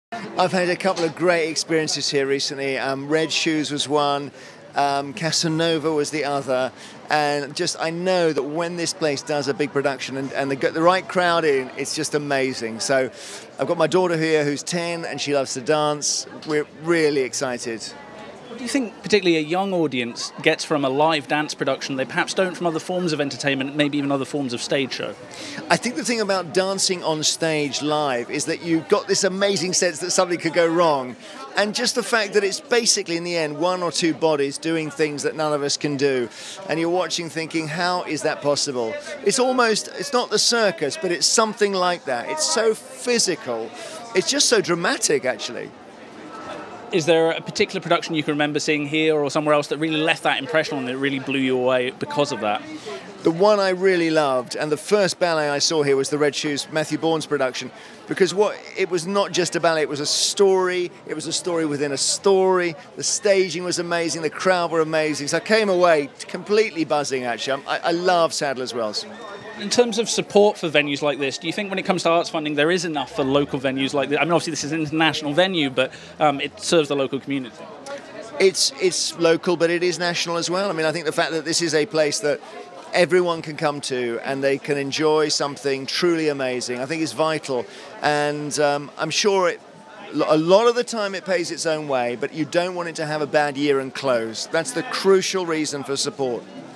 I've had a couple of great experiences here recently. Red Shoes was one, Casanova was the other, and just I know that when this place does a big production and they get the right crowd in, it's just amazing. So I've got my daughter here who's 10 and she loves to dance. We're really excited. What do you think particularly a young audience gets from a live dance production they perhaps don't from other forms of entertainment, maybe even other forms of stage show? I think the thing about dancing on stage live is that you've got this amazing sense that something could go wrong. And just the fact that it's basically, in the end, one or two bodies doing things that none of us can do. And you're watching thinking, how is that possible? It's not the circus, but it's something like that. It's so physical. It's just so dramatic, actually. Is there a particular production you can remember seeing here or somewhere else that really left that impression on you, that really blew you away because of that? The one I really loved, and the first ballet I saw here was the Red Shoes, Matthew Bourne's production, because it was not just a ballet, it was a story within a story. The staging was amazing, the crowd were amazing, so I came away completely buzzing, actually. I love Sadler's Wells. In terms of support for venues like this, do you think when it comes to arts funding there is enough for local venues like this? I mean, obviously this is an international venue, but it serves the local community. It's local, but it is national as well. I mean, I think the fact that this is a place that everyone can come to and they can enjoy something truly amazing, I think is vital. And I'm sure a lot of the time it pays its own way, but you don't want it to have a bad year and close. That's the crucial reason for support.